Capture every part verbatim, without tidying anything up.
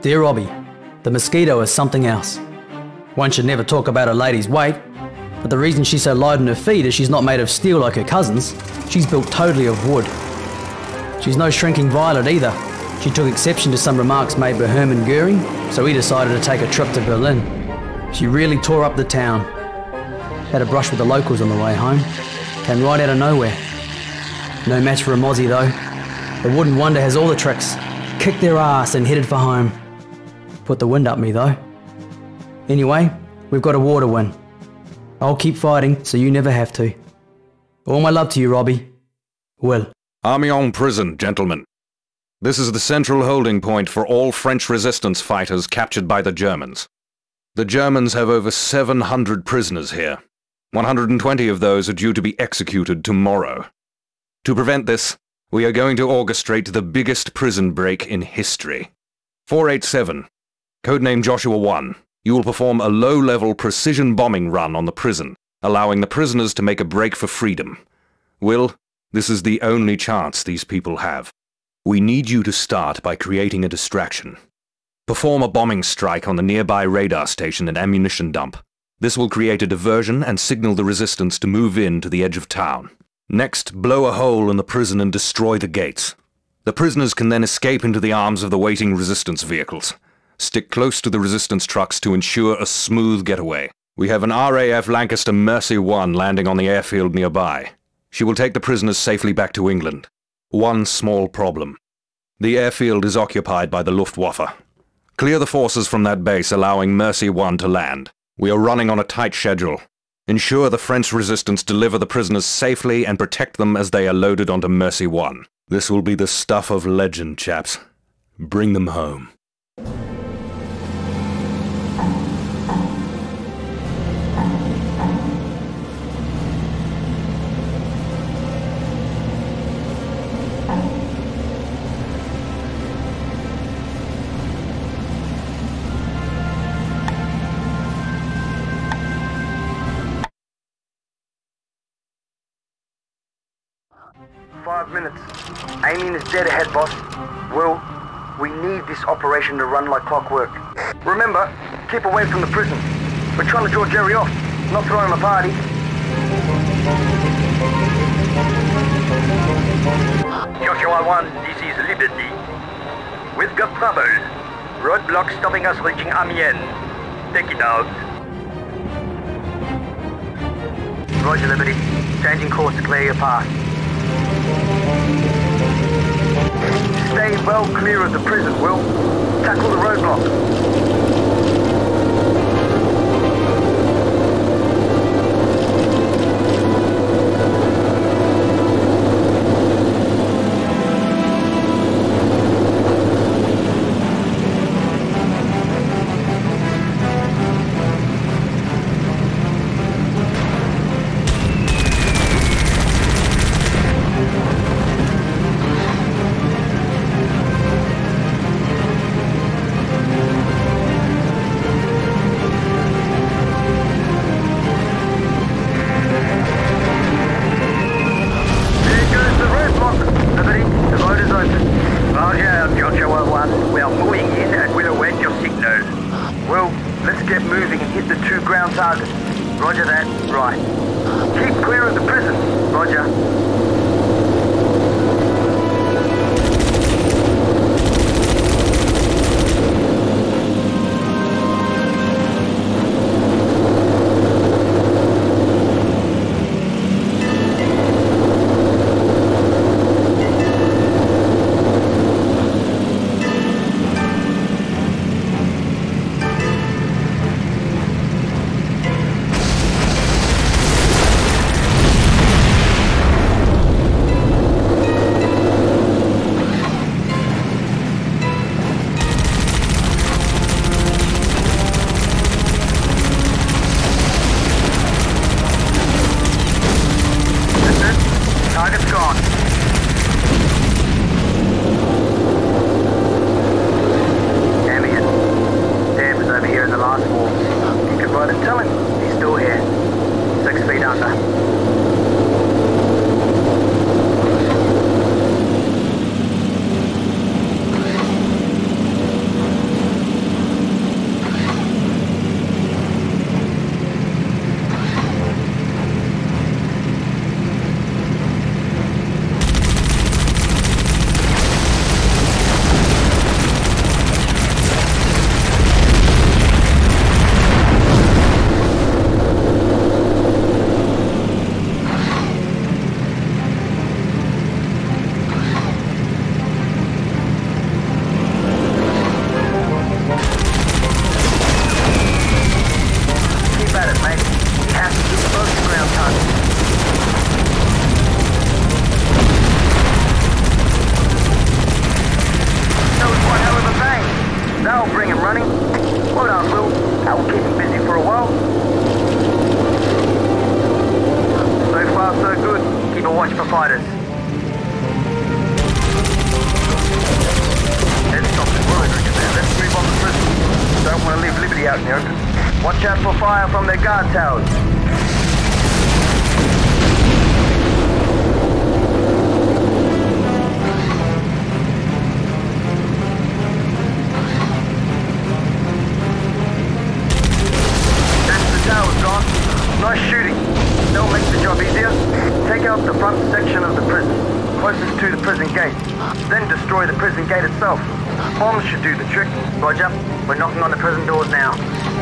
Dear Robbie, the Mosquito is something else. One should never talk about a lady's weight, but the reason she's so light on her feet is she's not made of steel like her cousins. She's built totally of wood. She's no shrinking violet either. She took exception to some remarks made by Hermann Goering, so he decided to take a trip to Berlin. She really tore up the town. Had a brush with the locals on the way home. Came right out of nowhere. No match for a Mozzie though. The Wooden Wonder has all the tricks. Kicked their ass and headed for home. Put the wind up me though. Anyway, we've got a war to win. I'll keep fighting so you never have to. All my love to you, Robbie. Will. Amiens Prison, gentlemen. This is the central holding point for all French resistance fighters captured by the Germans. The Germans have over seven hundred prisoners here. one hundred twenty of those are due to be executed tomorrow. To prevent this, we are going to orchestrate the biggest prison break in history. four eighty-seven, codename Joshua one, you will perform a low-level precision bombing run on the prison, allowing the prisoners to make a break for freedom. Will, this is the only chance these people have. We need you to start by creating a distraction. Perform a bombing strike on the nearby radar station and ammunition dump. This will create a diversion and signal the resistance to move in to the edge of town. Next, blow a hole in the prison and destroy the gates. The prisoners can then escape into the arms of the waiting resistance vehicles. Stick close to the resistance trucks to ensure a smooth getaway. We have an R A F Lancaster Mercy one landing on the airfield nearby. She will take the prisoners safely back to England. One small problem. The airfield is occupied by the Luftwaffe. Clear the forces from that base, allowing Mercy one to land. We are running on a tight schedule. Ensure the French resistance deliver the prisoners safely and protect them as they are loaded onto Mercy one. This will be the stuff of legend, chaps. Bring them home. Five minutes. Amiens is dead ahead, boss. Will, we need this operation to run like clockwork. Remember, keep away from the prison. We're trying to draw Jerry off, not throw him a party. Joshua one, this is Liberty. We've got trouble. Roadblock stopping us reaching Amiens. Take it out. Roger, Liberty. Changing course to clear your path. Stay well clear of the prison, Will. Tackle the roadblock. Roger that. Right. Keep clear of the prison. Roger. much for fighters. Let's stop the world there. Let's move on to prison. Don't want to leave Liberty out in the open. Watch out for fire from their guard towers. Nice shooting. That'll make the job easier. Take out the front section of the prison, closest to the prison gate. Then destroy the prison gate itself. Bombs should do the trick. Roger. We're knocking on the prison doors now.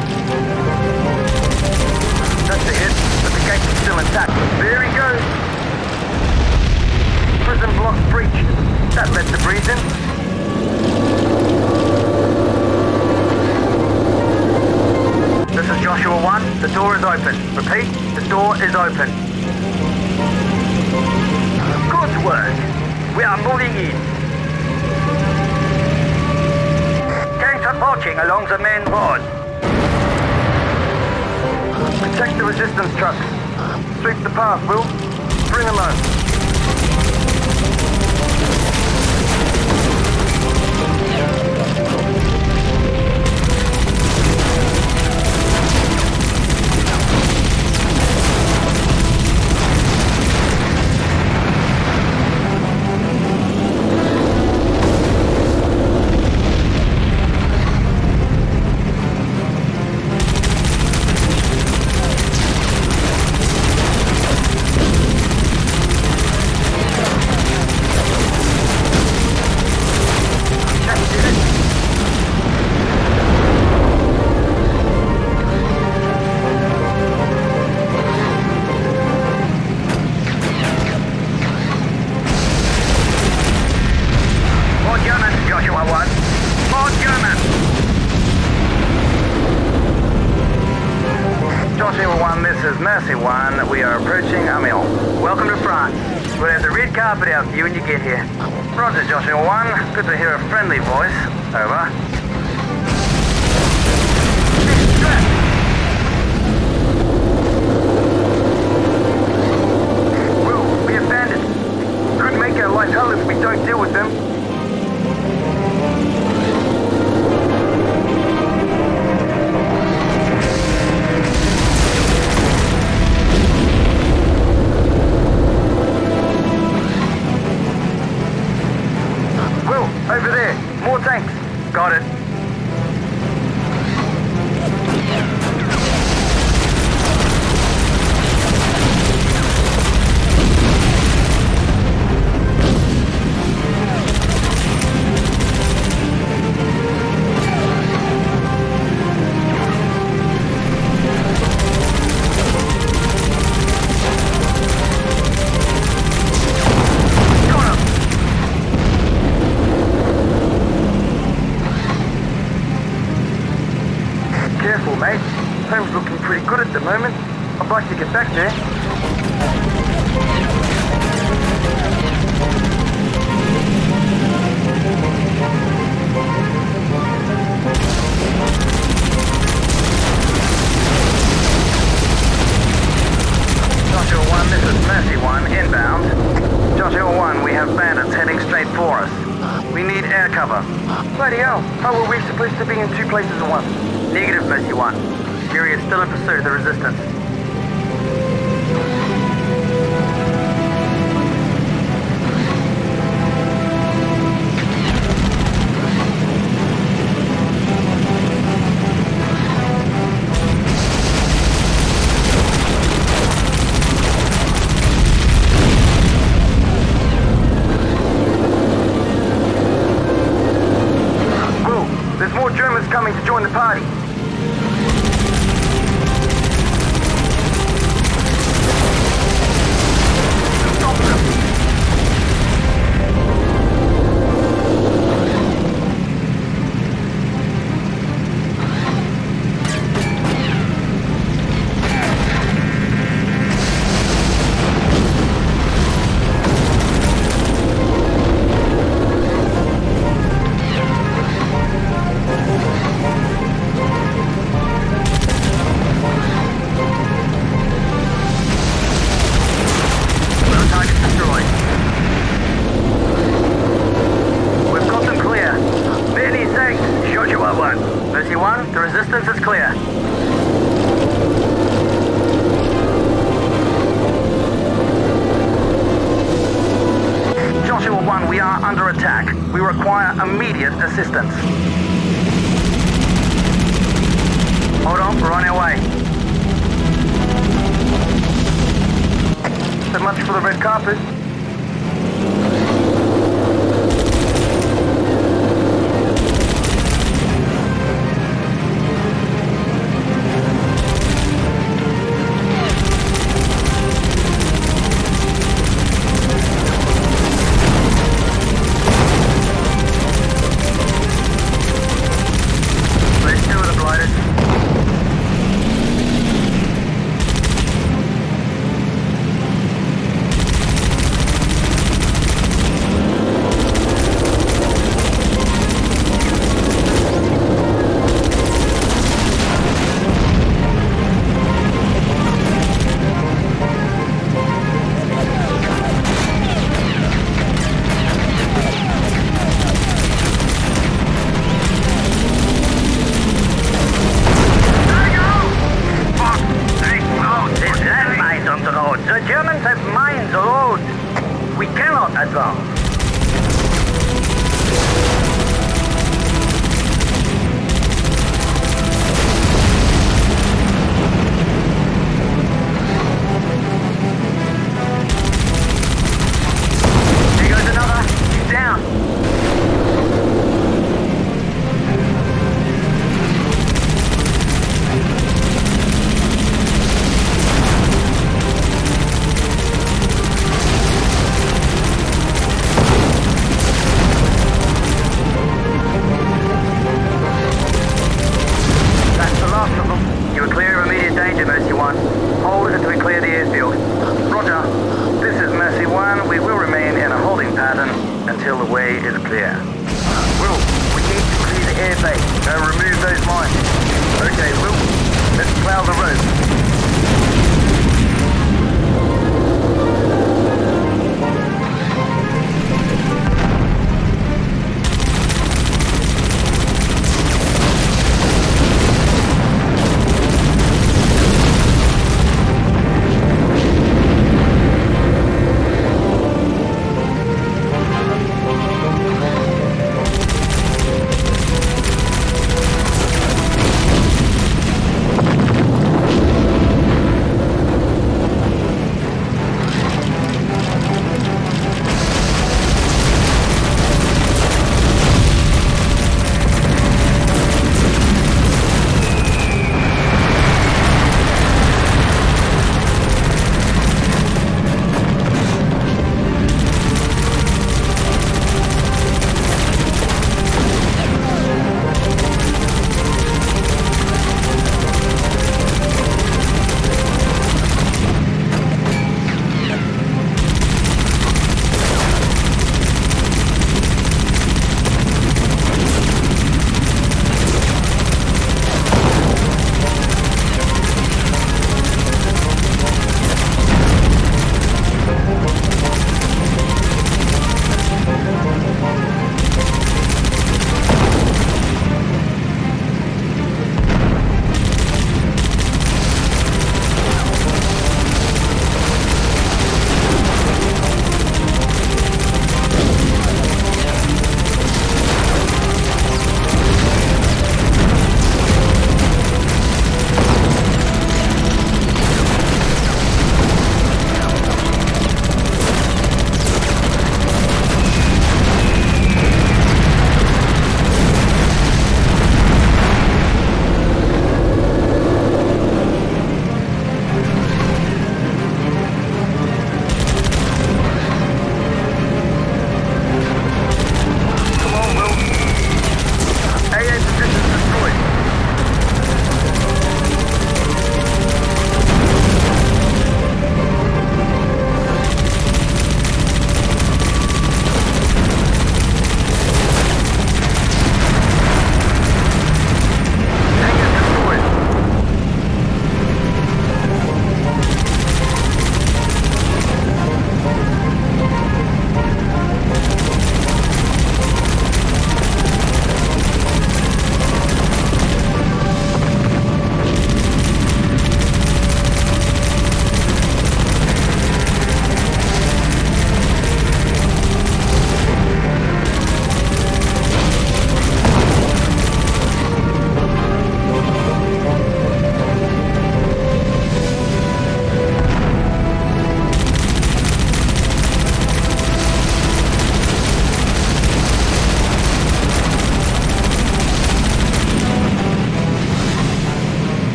That's a hit, but the gate is still intact. There he goes. Prison block breached. That let the breeze in. This is Joshua one. The door is open. Repeat, the door is open. Good work. We are moving in. Tanks are marching along the main road. Protect the resistance trucks. Sweep the path, Will. Bring them home. Mercy one, we are approaching Amiens. Welcome to France. We'll have the red carpet out for you when you get here. Roger, Joshua one. Good to hear a friendly voice. Over. Will, we have bandits. Could make our life hell if we don't deal with them. Over there. More tanks. Got it. Careful, mate. Home's looking pretty good at the moment. I'd like to get back there. Joshua one, this is Mercy one, inbound. Joshua one, we have bandits heading straight for us. We need air cover. Bloody hell, how are we supposed to be in two places at once? Negative, Mercy one. Fury is still in pursuit of the resistance. Whoa, there's more Germans coming to join the party. one, we are under attack. We require immediate assistance. Hold on, we're on our way. So much for the red carpet.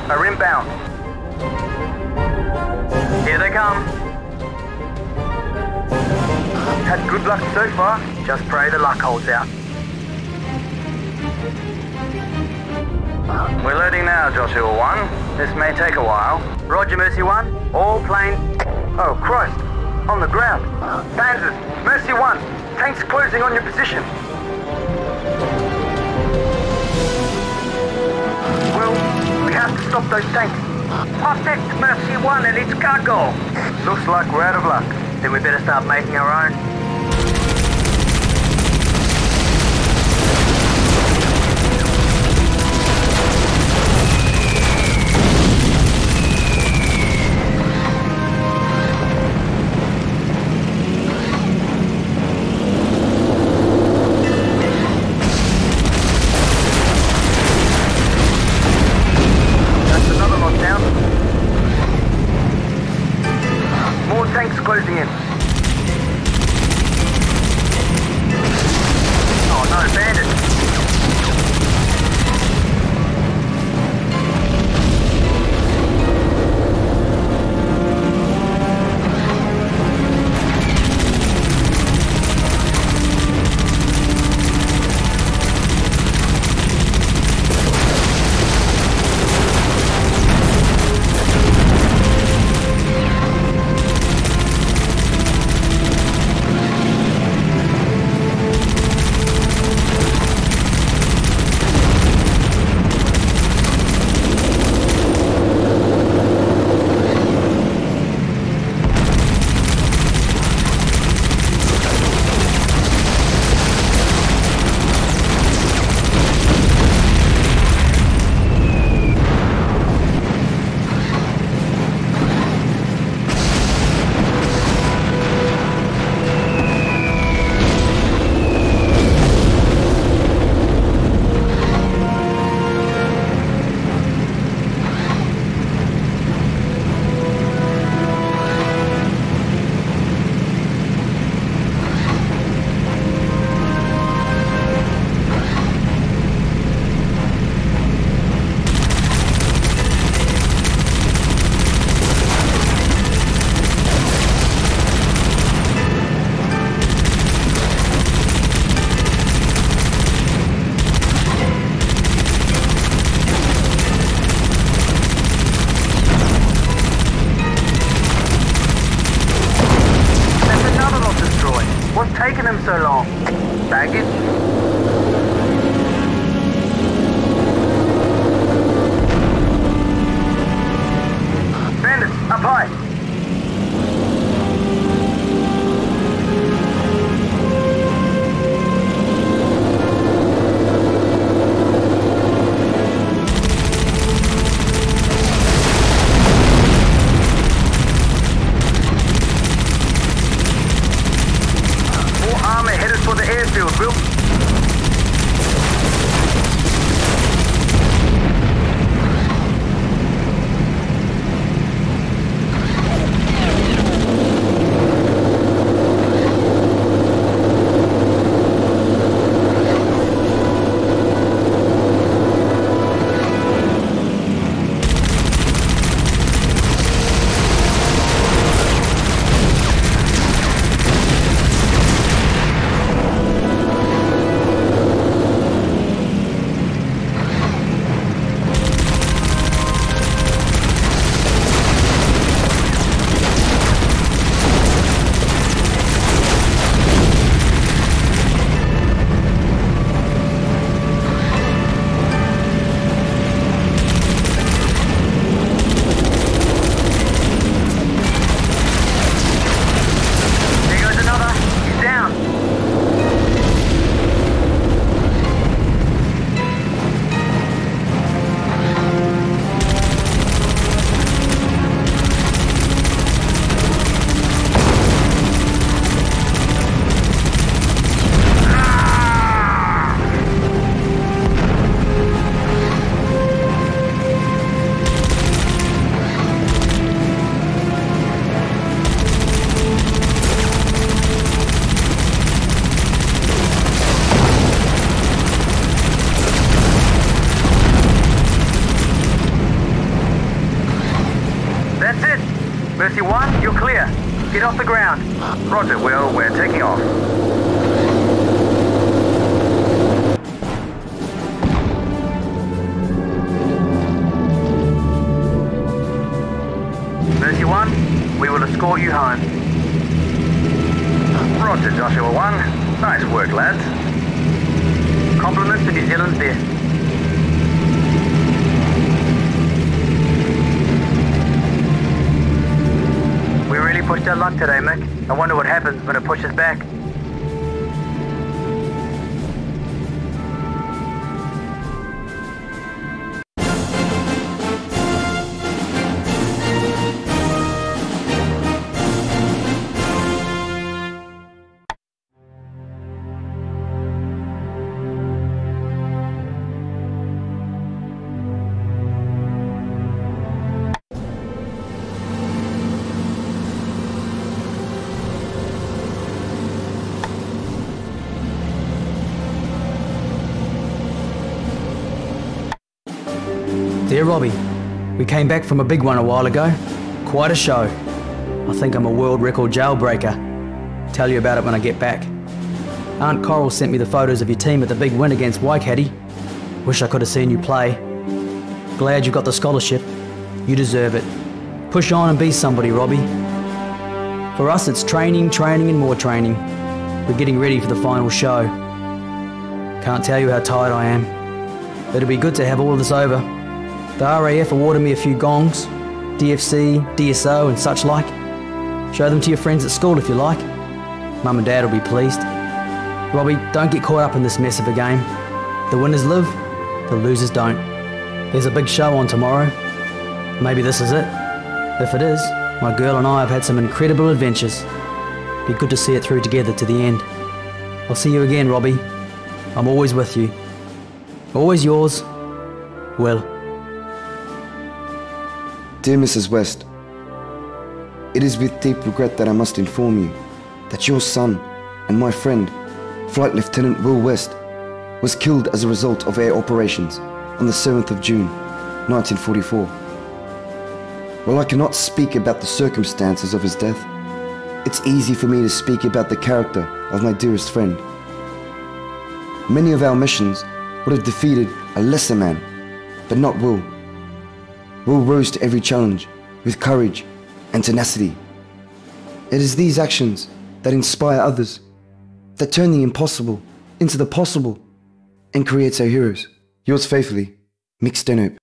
are inbound. Here they come. Had good luck so far. Just pray the luck holds out. We're loading now, Joshua one. This may take a while. Roger, Mercy one. All plane... Oh, Christ. On the ground. Panzers, Mercy one. Tanks closing on your position. Well, we have to stop those tanks. Protect Mercy one and its cargo. Looks like we're out of luck. Then we better start making our own. Closing in. Oh no, bandits! Taking them so long? Baggage? Bandits, up high! Headed for the clear. Get off the ground. Roger, Will. We're taking off. Mercy One, we will escort you home. Roger, Joshua One. Nice work, lads. Compliments to New Zealand's best. We really pushed our luck today, Mick. I wonder what happens when it pushes back. Dear Robbie, we came back from a big one a while ago. Quite a show. I think I'm a world record jailbreaker. Tell you about it when I get back. Aunt Coral sent me the photos of your team at the big win against Waikiki. Wish I could have seen you play. Glad you got the scholarship. You deserve it. Push on and be somebody, Robbie. For us, it's training, training and more training. We're getting ready for the final show. Can't tell you how tired I am. It'll be good to have all of this over. The R A F awarded me a few gongs, D F C, D S O and such like. Show them to your friends at school if you like. Mum and Dad will be pleased. Robbie, don't get caught up in this mess of a game. The winners live, the losers don't. There's a big show on tomorrow. Maybe this is it. If it is, my girl and I have had some incredible adventures. Be good to see it through together to the end. I'll see you again, Robbie. I'm always with you. Always yours, Will. Dear Missus West, it is with deep regret that I must inform you that your son and my friend, Flight Lieutenant Will West, was killed as a result of air operations on the seventh of June, nineteen forty-four. While I cannot speak about the circumstances of his death, it's easy for me to speak about the character of my dearest friend. Many of our missions would have defeated a lesser man, but not Will. Will rose to every challenge with courage and tenacity. It is these actions that inspire others, that turn the impossible into the possible and creates our heroes. Yours faithfully, Mick Stenhope.